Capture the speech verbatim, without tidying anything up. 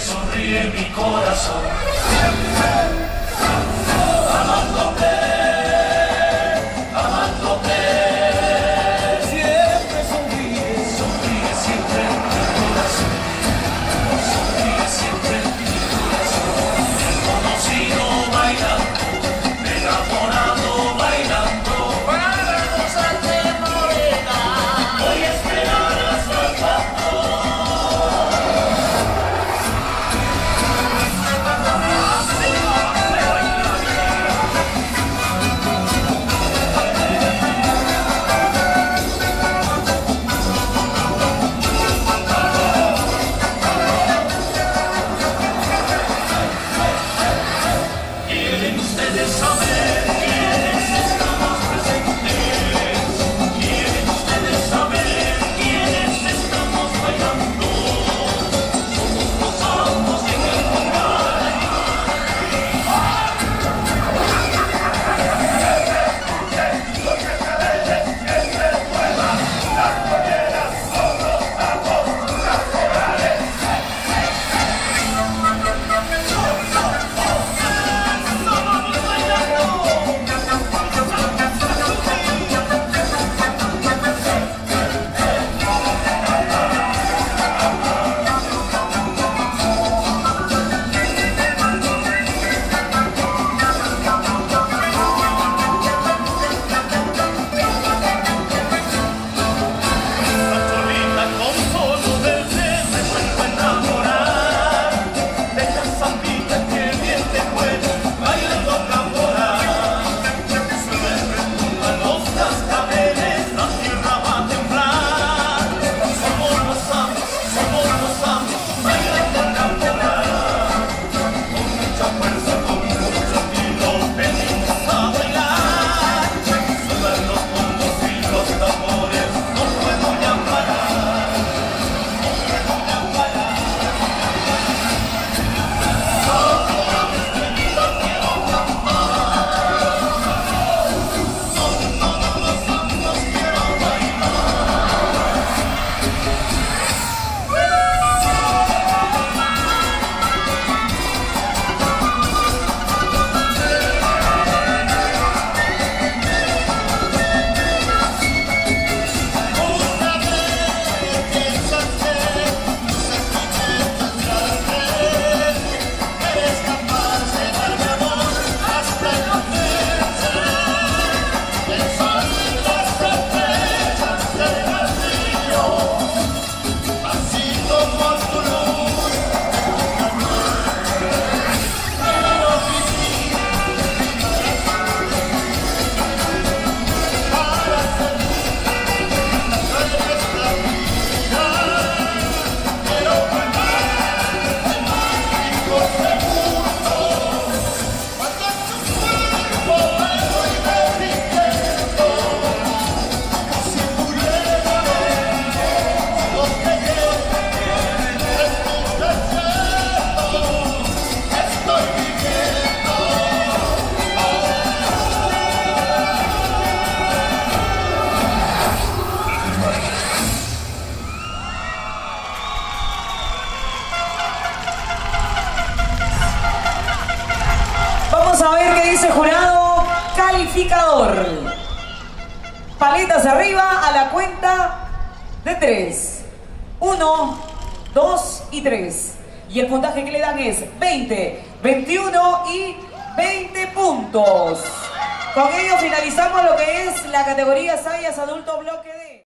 sonríe mi corazón. Amándote, amándote. Siempre sonríe, sonríe siempre en mi corazón. Sonríe siempre en mi corazón. Conocido bailando, enamorado bailando. Para gozarte morena, voy a esperar hasta cuando. Quieren ustedes saber quiénes estamos presentes. Quieren ustedes saber quiénes estamos bailando. Somos los amos de aquel lugar. Solita con solo verte me vuelvo a enamorar. De esa zambita que bien te puede bailando caporal. Sube retumban los cascabeles, la tierra va a temblar. Somos los amos, somos los amos, bailando caporal. Con mucha fuerza, con mucho estilo, venimos a bailar. Suenan los bombos y los tambores, no puedo ya parar, no puedo ya parar. Ahora mis queridos quiero cantar. No, no, no, los amos quiero bailar. Una vez que salté, sentí tentarte. Eres capaz de darme amor hasta enloquecer. El sol y las estrellas del castillo, así como tu luz. Quiero vivir para ser nuestra vida. Quiero bailar el mágico segundo. Cuando tu cuerpo vuelo y derritiendo, si pudiera ver lo que yo estoy haciendo, estoy viviendo. Vamos a ver qué dice el jurado calificador. Paletas arriba a la cuenta de tres. Uno, dos y tres. Y el puntaje que le dan es veinte, veintiuno y veinte puntos. Con ello finalizamos lo que es la categoría Sayas Adulto Bloque de...